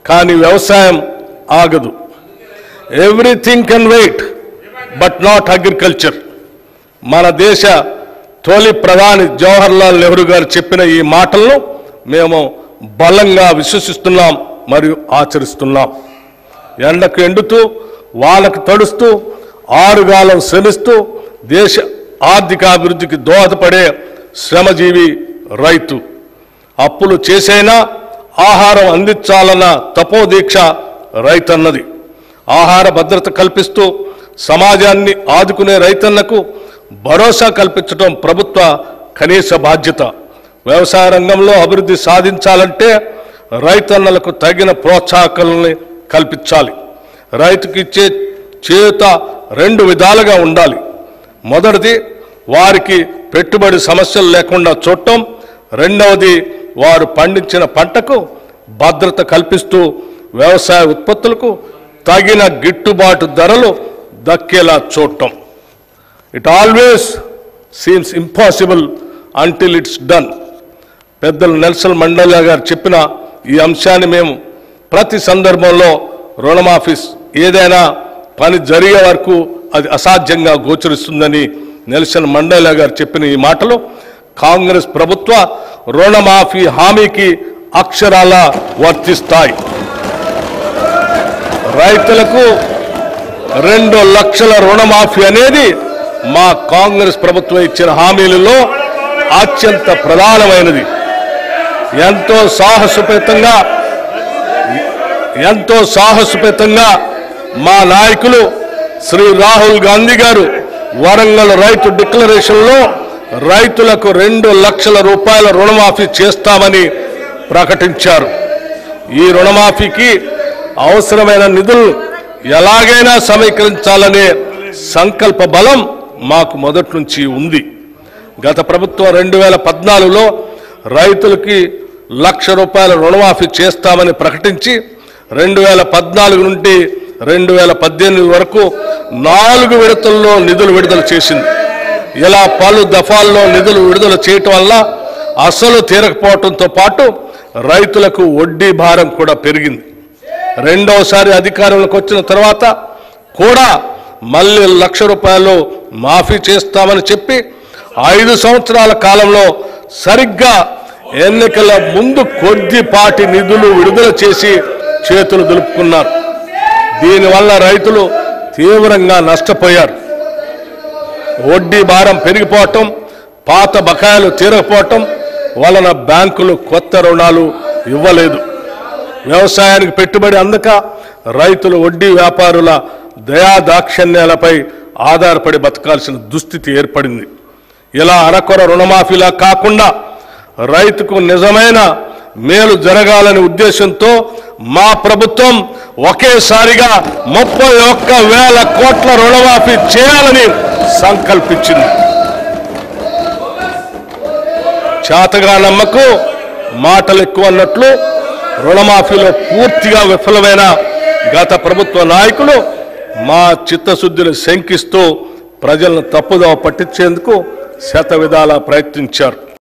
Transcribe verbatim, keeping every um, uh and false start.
కానీ వ్యవసాయం ఆగదు. Everything can wait but not agriculture. మన దేశ తొలి ప్రధాని జవహర్లాల్ నెహ్రూ గారు చెప్పిన ఈ మాటలను మేము బలంగా విశ్వసిస్తున్నాం మరియు ఆచరిస్తున్నాం. ఎండకు ఎండుతూ వానకు తడుస్తూ ఆరుగాలం శ్రమిస్తూ దేశ ఆర్థికాభివృద్ధికి దోహదపడే శ్రమజీవి రైతు. అప్పులు చేసైనా ఆహారం అందించాలన్న తపోదీక్ష రైతన్నది. ఆహార భద్రత కల్పిస్తూ సమాజాన్ని ఆదుకునే రైతన్నకు భరోసా కల్పించడం ప్రభుత్వ కనీస బాధ్యత. వ్యవసాయ రంగంలో అభివృద్ధి సాధించాలంటే రైతన్నలకు తగిన ప్రోత్సాహకాలని కల్పించాలి. రైతుకి ఇచ్చే చేయూత రెండు విధాలుగా ఉండాలి. మొదటిది వారికి పెట్టుబడి సమస్యలు లేకుండా చూడటం. రెండవది వారు పండించిన పంటకు భద్రత కల్పిస్తూ వ్యవసాయ ఉత్పత్తులకు తగిన గిట్టుబాటు ధరలు దక్కేలా చూడటం. It always seems impossible until it's done. పెద్దలు నెల్సన్ మండేలా గారు చెప్పిన ఈ అంశాన్ని మేము ప్రతి సందర్భంలో రుణమాఫీ ఏదైనా పని జరిగే వరకు అది అసాధ్యంగా గోచరిస్తుందని నెల్సన్ మండేలా గారు చెప్పిన ఈ మాటలు కాంగ్రెస్ ప్రభుత్వ రుణమాఫీ హామీకి అక్షరాల వర్తిస్తాయి. రైతులకు రెండు లక్షల రుణమాఫీ అనేది మా కాంగ్రెస్ ప్రభుత్వం ఇచ్చిన హామీలలో అత్యంత ప్రధానమైనది. ఎంతో సాహసోపేతంగా ఎంతో సాహసోపేతంగా మా నాయకులు శ్రీ రాహుల్ గాంధీ గారు వరంగల్ రైతు డిక్లరేషన్లో రైతులకు రెండు లక్షల రూపాయల రుణమాఫీ చేస్తామని ప్రకటించారు. ఈ రుణమాఫీకి అవసరమైన నిధులు ఎలాగైనా సమీకరించాలనే సంకల్ప బలం మాకు మొదటి నుంచి ఉంది. గత ప్రభుత్వం రెండు వేల పద్నాలుగులో రైతులకి లక్ష రూపాయల రుణమాఫీ చేస్తామని ప్రకటించి రెండు వేల పద్నాలుగు నుండి రెండు వేల పద్దెనిమిది వరకు నాలుగు విడతల్లో నిధులు విడుదల చేసింది. ఇలా పలు దఫాల్లో నిధులు విడుదల చేయటం వల్ల అసలు తీరకపోవడంతో పాటు రైతులకు వడ్డీ భారం కూడా పెరిగింది. రెండవసారి అధికారంలోకి వచ్చిన తర్వాత కూడా మళ్ళీ లక్ష రూపాయలు మాఫీ చేస్తామని చెప్పి ఐదు సంవత్సరాల కాలంలో సరిగ్గా ఎన్నికల ముందు కొద్దిపాటి నిధులు విడుదల చేసి చేతులు దులుపుకున్నారు. దీనివల్ల రైతులు తీవ్రంగా నష్టపోయారు. వడ్డీ భారం పెరిగిపోవటం, పాత బకాయిలు తీరకపోవటం వలన బ్యాంకులు కొత్త రుణాలు ఇవ్వలేదు. వ్యవసాయానికి పెట్టుబడి అందక రైతులు వడ్డీ వ్యాపారుల దయాదాక్షిణ్యాలపై ఆధారపడి బతకాల్సిన దుస్థితి ఏర్పడింది. ఇలా అరకొర రుణమాఫీలా కాకుండా రైతుకు నిజమైన మేలు జరగాలనే ఉద్దేశంతో మా ప్రభుత్వం ఒకేసారిగా ముప్పై ఒక్క వేల కోట్ల రుణమాఫీ చేయాలని సంకల్పించింది. చేతగానమ్మకు మాటలు ఎక్కువ అన్నట్లు రుణమాఫీలో పూర్తిగా విఫలమైన గత ప్రభుత్వ నాయకులు మా చిత్తశుద్ధిని శంకిస్తూ ప్రజలను తప్పుదోవ పట్టించేందుకు శత విధాలా ప్రయత్నించారు.